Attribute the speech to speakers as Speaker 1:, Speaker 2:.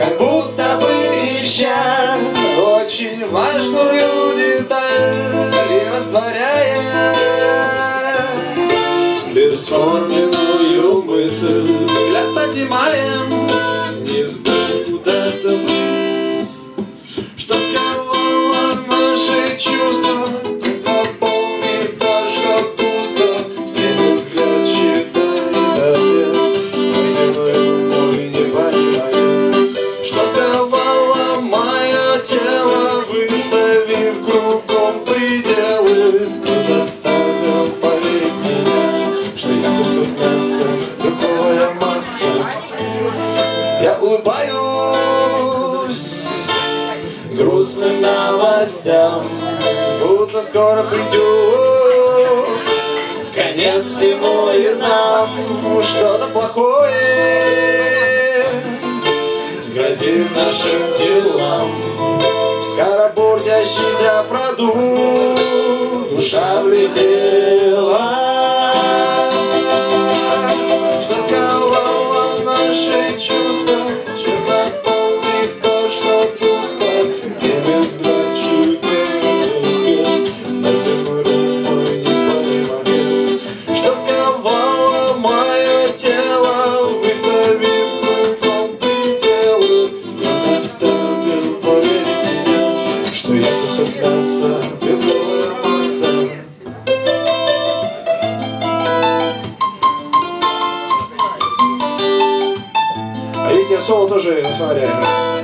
Speaker 1: как будто бы ища очень важную деталь и растворяя бесформенную мысль, взгляд поднимаем, не сбыть куда-то вниз, что скрывало наши чувства, заполнит то, что пусто, и взгляд читает ответ, но земной мой не понимает, что скрывало мое тело, выставив кругом пределы, кто заставил поверить меня, что есть кусок мяса, другая масса. Я улыбаюсь грустным новостям, будто скоро придет конец всему и нам. Что-то плохое грозит нашим делам. Скоропортящийся продукт, душа влетела, что сковало наши чувства, что заполнит то, что пусто, где взгляд чудес, но земной рукой не понимает, что сковало мое тело, выставив кругом пределы, не заставил поверить меня, что я кусок мяса, белая масса. А ведь я соло тоже, смотря,